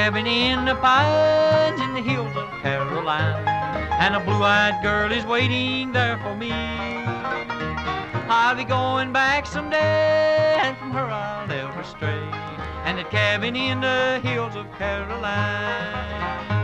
cabin in the pines in the hills of Carolina, and a blue-eyed girl is waiting there for me. I'll be going back someday, and from her I'll never stray, and that cabin in the hills of Carolina.